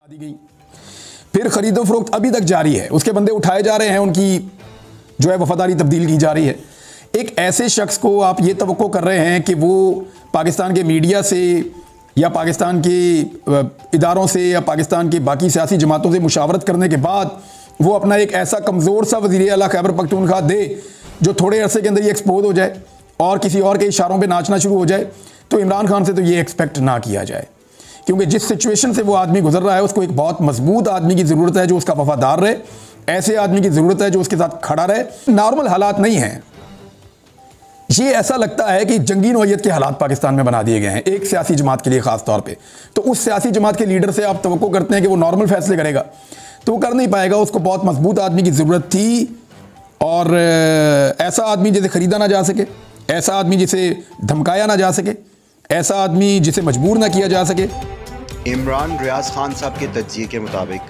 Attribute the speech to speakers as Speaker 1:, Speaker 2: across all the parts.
Speaker 1: दी गई, फिर खरीदो फरोख्त अभी तक जारी है, उसके बंदे उठाए जा रहे हैं, उनकी जो है वफादारी तब्दील की जा रही है। एक ऐसे शख्स को आप ये तवक्को कर रहे हैं कि वो पाकिस्तान के मीडिया से या पाकिस्तान के इदारों से या पाकिस्तान की बाकी सियासी जमातों से मुशावरत करने के बाद वो अपना एक ऐसा कमज़ोर सा वज़ीर आला खैबर पख्तूनख्वा दे जो थोड़े अरसे के अंदर ये एक्सपोज हो जाए और किसी और के इशारों पे नाचना शुरू हो जाए, तो इमरान खान से तो ये एक्सपेक्ट ना किया जाए, क्योंकि जिस सिचुएशन से वो आदमी गुजर रहा है उसको एक बहुत मजबूत आदमी की ज़रूरत है जो उसका वफादार रहे, ऐसे आदमी की ज़रूरत है जो उसके साथ खड़ा रहे। नॉर्मल हालात नहीं हैं, ये ऐसा लगता है कि जंगी नौयत के हालात पाकिस्तान में बना दिए गए हैं एक सियासी जमात के लिए ख़ास तौर पे। तो उस सियासी जमात के लीडर से आप तवक्को करते हैं कि वो नॉर्मल फैसले करेगा, तो वो कर नहीं पाएगा। उसको बहुत मजबूत आदमी की ज़रूरत थी, और ऐसा आदमी जिसे ख़रीदा ना जा सके, ऐसा आदमी जिसे धमकाया ना जा सके, ऐसा आदमी जिसे मजबूर ना किया जा सके।
Speaker 2: इमरान रियाज खान साहब के तज्जिए के मुताबिक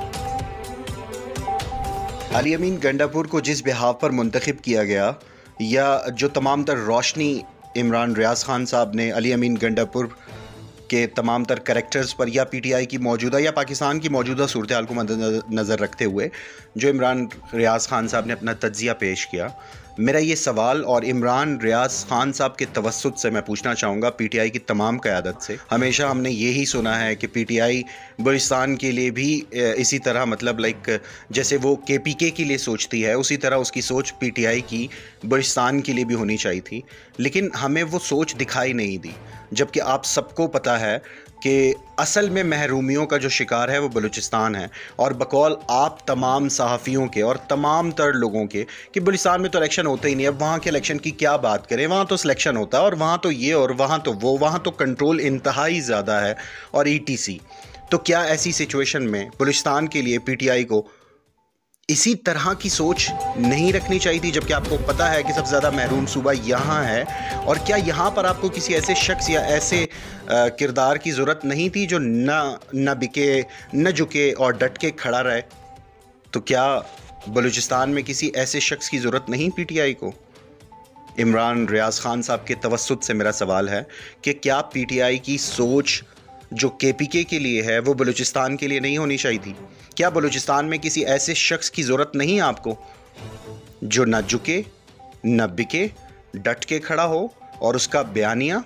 Speaker 2: अली अमीन गंडापुर को जिस बिहाव पर मुंतखब किया गया, या जो तमाम तर रोशनी इमरान रियाज खान साहब ने अली अमीन गंडापुर के तमाम तर करैक्टर्स पर, या पीटीआई की मौजूदा या पाकिस्तान की मौजूदा सूरत हाल को मद्देनज़र रखते हुए जो इमरान रियाज खान साहब ने अपना तज्जिया पेश किया, मेरा ये सवाल और इमरान रियाज खान साहब के तवस्सुत से मैं पूछना चाहूँगा पीटीआई की तमाम क़यादत से। हमेशा हमने यही सुना है कि पीटीआई बलूचिस्तान के लिए भी इसी तरह, मतलब लाइक जैसे वो केपीके के लिए सोचती है, उसी तरह उसकी सोच पीटीआई की बलूचिस्तान के लिए भी होनी चाहिए थी, लेकिन हमें वो सोच दिखाई नहीं दी। जबकि आप सबको पता है कि असल में महरूमियों का जो शिकार है वो बलूचिस्तान है, और बकौल आप तमाम सहाफ़ियों के और तमाम तर लोगों के कि बलूचिस्तान में तो इलेक्शन होता ही नहीं, अब वहाँ के इलेक्शन की क्या बात करें, वहाँ तो सिलेक्शन होता है और वहाँ तो ये और वहाँ तो वो, वहाँ तो कंट्रोल इंतहाई ज़्यादा है और ETC। तो क्या ऐसी सिचुएशन में बलूचिस्तान के लिए पीटीआई को इसी तरह की सोच नहीं रखनी चाहिए थी, जबकि आपको पता है कि सबसे ज़्यादा महरूम सूबा यहाँ है? और क्या यहाँ पर आपको किसी ऐसे शख्स या ऐसे किरदार की ज़रूरत नहीं थी जो न बिके, न झुके और डट के खड़ा रहे? तो क्या बलूचिस्तान में किसी ऐसे शख्स की ज़रूरत नहीं पीटीआई को? इमरान रियाज खान साहब के तवस्सुत से मेरा सवाल है कि क्या पीटीआई की सोच जो केपीके के लिए है वो बलूचिस्तान के लिए नहीं होनी चाहिए थी? क्या बलूचिस्तान में किसी ऐसे शख्स की ज़रूरत नहीं है आपको जो न झुके, न बिके, डट के खड़ा हो और उसका बयानिया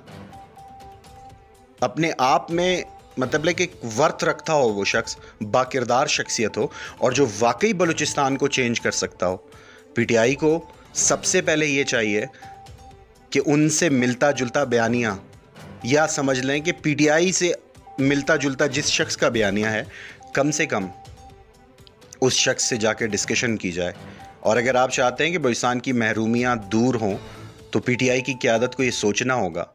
Speaker 2: अपने आप में मतलब लाइक एक वर्थ रखता हो, वो शख्स बाकिरदार शख्सियत हो और जो वाकई बलूचिस्तान को चेंज कर सकता हो? पीटीआई को सबसे पहले ये चाहिए कि उनसे मिलता जुलता बयानिया, या समझ लें कि पीटीआई से मिलता जुलता जिस शख्स का बयानिया है, कम से कम उस शख्स से जाकर डिस्कशन की जाए। और अगर आप चाहते हैं कि बलूचिस्तान की महरूमियाँ दूर हों, तो पीटीआई की क़यादत को ये सोचना होगा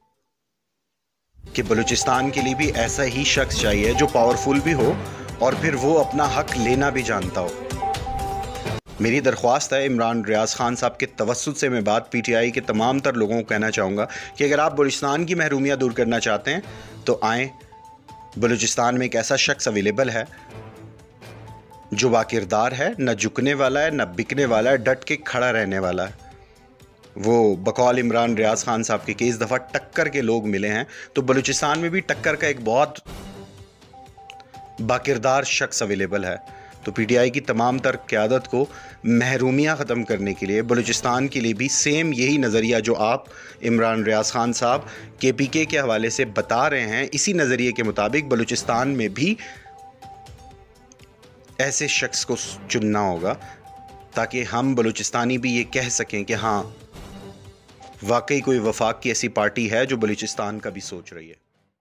Speaker 2: कि बलूचिस्तान के लिए भी ऐसा ही शख्स चाहिए जो पावरफुल भी हो और फिर वो अपना हक लेना भी जानता हो। मेरी दरख्वास्त है इमरान रियाज खान साहब के तवस्सुत से मैं बात पीटीआई के तमाम तर लोगों को कहना चाहूँगा कि अगर आप बलूचिस्तान की महरूमियाँ दूर करना चाहते हैं तो आएँ। बलूचिस्तान में एक ऐसा शख्स अवेलेबल है जो बाकिरदार है, न झुकने वाला है, न बिकने वाला है, डट के खड़ा रहने वाला है। वो बकौल इमरान रियाज खान साहब के इस दफ़ा टक्कर के लोग मिले हैं, तो बलूचिस्तान में भी टक्कर का एक बहुत बाकिरदार शख्स अवेलेबल है। तो पीटीआई की तमाम तर क़यादत को महरूमियाँ ख़त्म करने के लिए बलूचिस्तान के लिए भी सेम यही नज़रिया जो आप इमरान रियाज खान साहब केपीके के हवाले से बता रहे हैं, इसी नज़रिए के मुताबिक बलूचिस्तान में भी ऐसे शख्स को चुनना होगा, ताकि हम बलूचिस्तानी भी ये कह सकें कि हाँ वाकई कोई वफाक की ऐसी पार्टी है जो बलूचिस्तान का भी सोच रही है।